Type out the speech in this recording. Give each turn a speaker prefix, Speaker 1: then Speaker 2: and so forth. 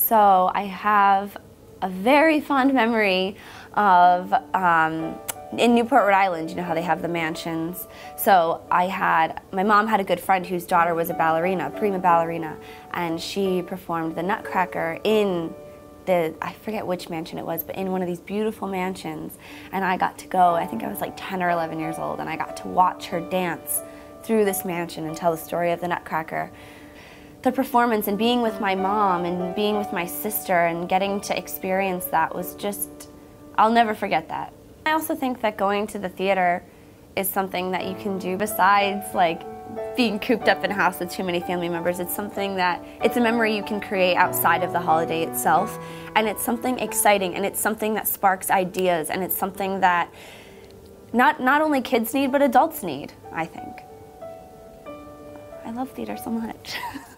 Speaker 1: So I have a very fond memory of, in Newport, Rhode Island, you know how they have the mansions. So my mom had a good friend whose daughter was a ballerina, a prima ballerina, and she performed the Nutcracker in I forget which mansion it was, but in one of these beautiful mansions. And I got to go, I think I was like 10 or 11 years old, and I got to watch her dance through this mansion and tell the story of the Nutcracker. The performance and being with my mom and being with my sister and getting to experience that was just, I'll never forget that. I also think that going to the theater is something that you can do besides like being cooped up in a house with too many family members. It's something that, it's a memory you can create outside of the holiday itself, and it's something exciting, and it's something that sparks ideas, and it's something that not only kids need, but adults need, I think. I love theater so much.